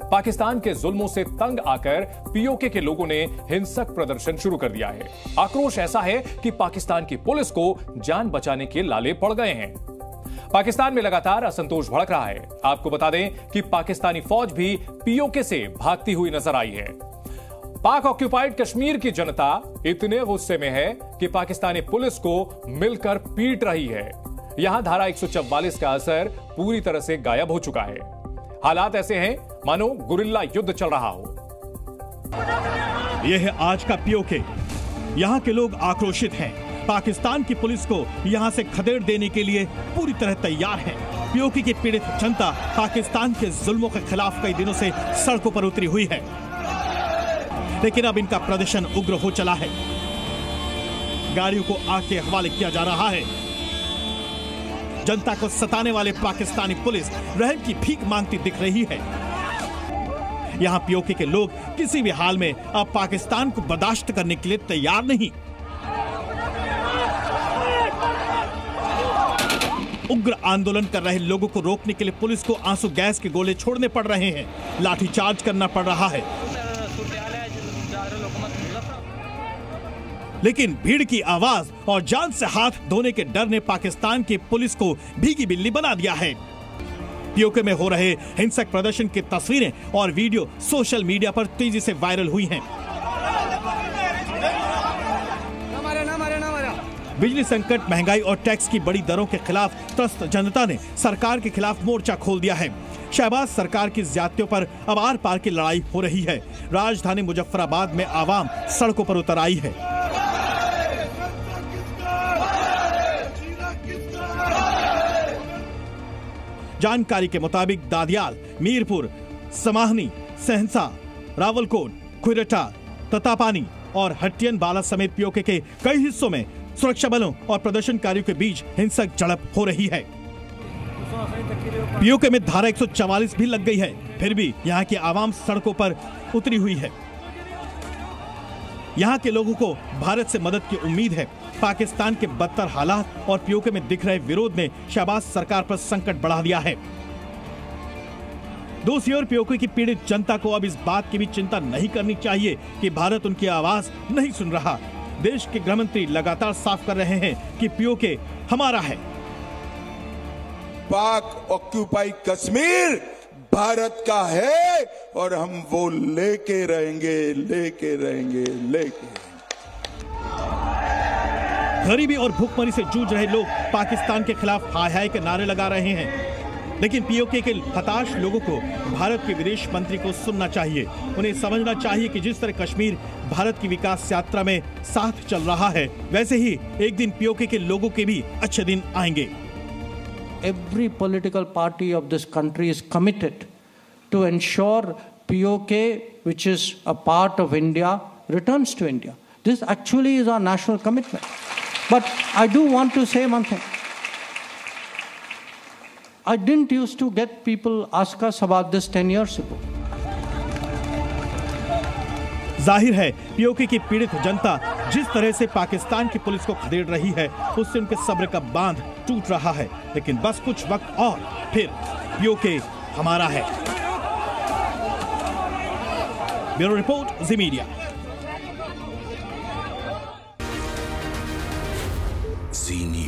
पाकिस्तान के जुल्मों से तंग आकर पीओके के लोगों ने हिंसक प्रदर्शन शुरू कर दिया है। आक्रोश ऐसा है कि पाकिस्तान की पुलिस को जान बचाने के लाले पड़ गए हैं। पाकिस्तान में लगातार असंतोष भड़क रहा है। आपको बता दें कि पाकिस्तानी फौज भी पीओके से भागती हुई नजर आई है। पाक ऑक्यूपाइड कश्मीर की जनता इतने गुस्से में है कि पाकिस्तानी पुलिस को मिलकर पीट रही है। यहां धारा 144 का असर पूरी तरह से गायब हो चुका है। हालात ऐसे हैं मानो गुरिल्ला युद्ध चल रहा हो। यह है आज का पीओके। यहां के लोग आक्रोशित हैं। पाकिस्तान की पुलिस को यहां से खदेड़ देने के लिए पूरी तरह तैयार है। पीओके की पीड़ित जनता पाकिस्तान के जुल्मों के खिलाफ कई दिनों से सड़कों पर उतरी हुई है, लेकिन अब इनका प्रदर्शन उग्र हो चला है। गाड़ियों को आग के हवाले किया जा रहा है। जनता को सताने वाले पाकिस्तानी पुलिस रहम की भीख मांगती दिख रही है। यहां पीओके के लोग किसी भी हाल में अब पाकिस्तान को बर्दाश्त करने के लिए तैयार नहीं। उग्र आंदोलन कर रहे लोगों को रोकने के लिए पुलिस को आंसू गैस के गोले छोड़ने पड़ रहे हैं, लाठीचार्ज करना पड़ रहा है। लेकिन भीड़ की आवाज और जान से हाथ धोने के डर ने पाकिस्तान की पुलिस को भीगी बिल्ली बना दिया है। पीओके में हो रहे हिंसक प्रदर्शन की तस्वीरें और वीडियो सोशल मीडिया पर तेजी से वायरल हुई हैं। बिजली संकट, महंगाई और टैक्स की बड़ी दरों के खिलाफ त्रस्त जनता ने सरकार के खिलाफ मोर्चा खोल दिया है। शहबाज सरकार की ज्यादतियों पर अब आर पार की लड़ाई हो रही है। राजधानी मुजफ्फराबाद में आवाम सड़कों पर उतर आई है। जानकारी के मुताबिक दादियाल, मीरपुर, समाहनी, सहनसा, रावलकोट, खुरटा, ततापानी और हट्टियन बाला समेत पीओके के कई हिस्सों में सुरक्षा बलों और प्रदर्शनकारियों के बीच हिंसक झड़प हो रही है। पीओके में धारा 144 भी लग गई है, फिर भी यहाँ की आवाम सड़कों पर उतरी हुई है। यहाँ के लोगों को भारत से मदद की उम्मीद है। पाकिस्तान के बदतर हालात और पीओके में दिख रहे विरोध ने शहबाज सरकार पर संकट बढ़ा दिया है। दूसरी ओर पीओके की पीड़ित जनता को अब इस बात की भी चिंता नहीं करनी चाहिए कि भारत उनकी आवाज नहीं सुन रहा। देश के गृहमंत्री लगातार साफ कर रहे हैं कि पीओके हमारा है। पाक ऑक्यूपाई कश्मीर भारत का है और हम वो लेके रहेंगे, लेके रहेंगे, लेके। गरीबी और भूखमरी से जूझ रहे लोग पाकिस्तान के खिलाफ हाय हाय के नारे लगा रहे हैं, लेकिन पीओके के हताश लोगों को भारत के विदेश मंत्री को सुनना चाहिए। उन्हें समझना चाहिए कि जिस तरह कश्मीर भारत की विकास यात्रा में साथ चल रहा है, वैसे ही एक दिन पीओके के लोगों के भी अच्छे दिन आएंगे। Every political party of this country is committed to ensure POK, which is a part of India, returns to India. This actually is our national commitment. But I do want to say one thing. I didn't used to get people ask us about this 10 years ago. जाहिर है PoK की पीड़ित जनता जिस तरह से पाकिस्तान की police को खदेड़ रही है, उससे उनके सब्र का बांध टूट रहा है। लेकिन बस कुछ वक्त और फिर पीओके हमारा है। Bureau report, Zee Media. Zee news.